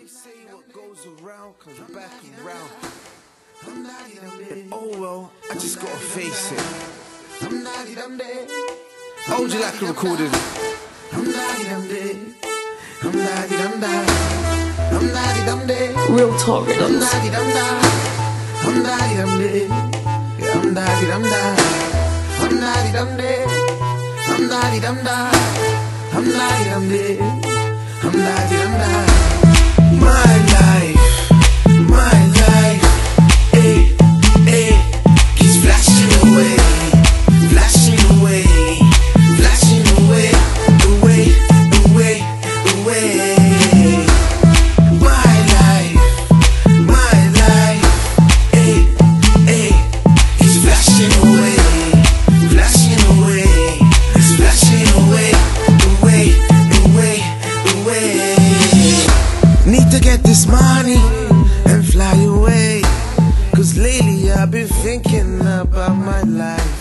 They say what goes around comes back around. And oh well, I just gotta face it. Hold you like a recording. Real talk rhythms. My life, eh, eh, keeps flashing away, flashing away, flashing away, away, away, away. My life, eh, eh, keeps flashing away, flashing away, it's flashing away, away, away, away. Need to get this money and fly away, 'cause lately I've been thinking about my life.